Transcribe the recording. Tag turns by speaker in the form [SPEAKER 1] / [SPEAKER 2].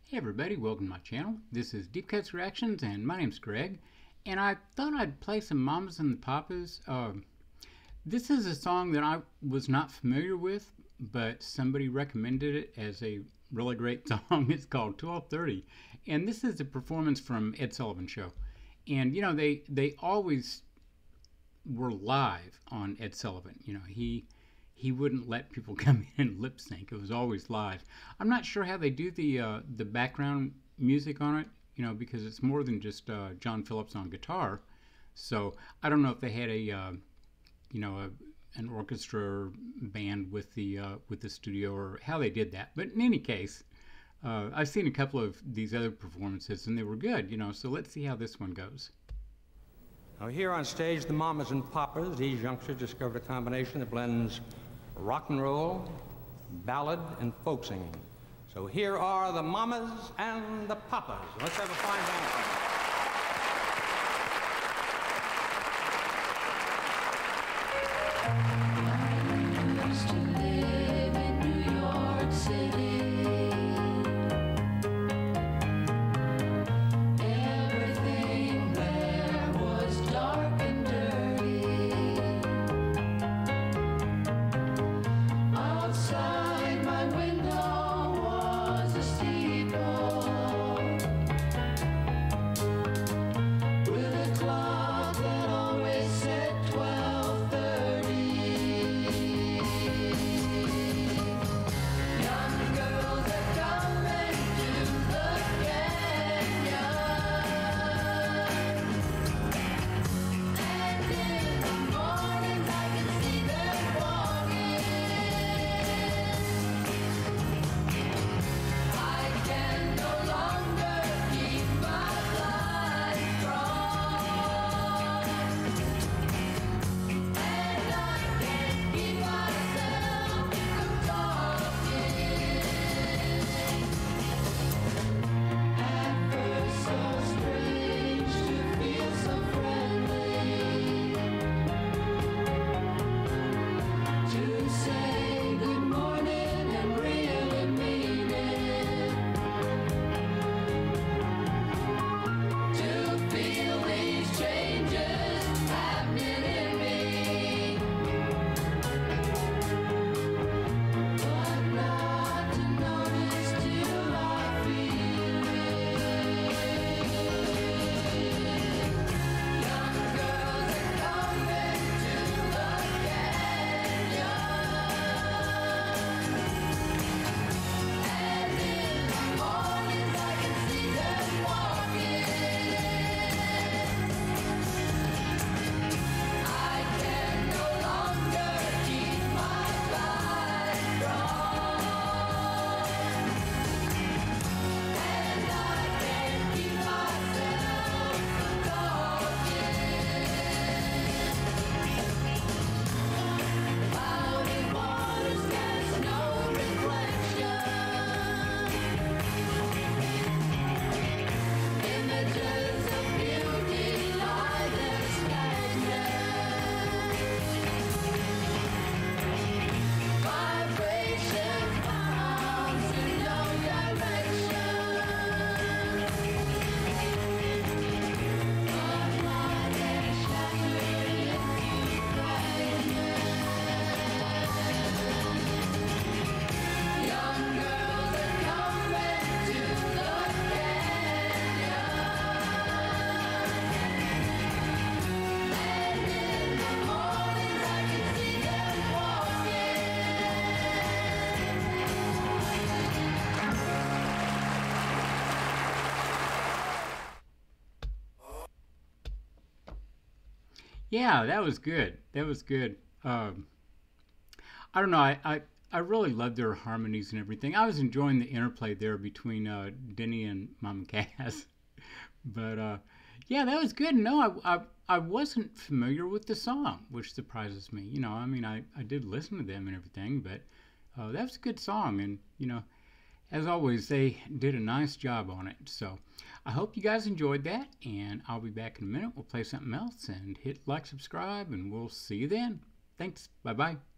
[SPEAKER 1] Hey everybody, welcome to my channel. This is Deep Cuts Reactions and my name's Greg, and I thought I'd play some Mamas and the Papas. This is a song that I was not familiar with, but somebody recommended it as a really great song. It's called 12:30, and this is a performance from Ed Sullivan Show. And you know, they always were live on Ed Sullivan. You know, he wouldn't let people come in and lip sync. It was always live. I'm not sure how they do the background music on it, you know, because it's more than just John Phillips on guitar. So I don't know if they had an orchestra or band with the studio, or how they did that. But in any case, I've seen a couple of these other performances and they were good, you know. So let's see how this one goes.
[SPEAKER 2] Now here on stage, the Mamas and Papas, these youngsters discovered a combination that blends rock and roll, ballad, and folk singing. So here are the Mamas and the Papas. Let's have a fine band.
[SPEAKER 1] Yeah, that was good. That was good. I don't know. I really loved their harmonies and everything. I was enjoying the interplay there between Denny and Mama Cass. But yeah, that was good. No, I wasn't familiar with the song, which surprises me. You know, I mean, I did listen to them and everything, but that was a good song. And, you know, as always, they did a nice job on it. So I hope you guys enjoyed that, and I'll be back in a minute. We'll play something else, and hit like, subscribe, and we'll see you then. Thanks. Bye-bye.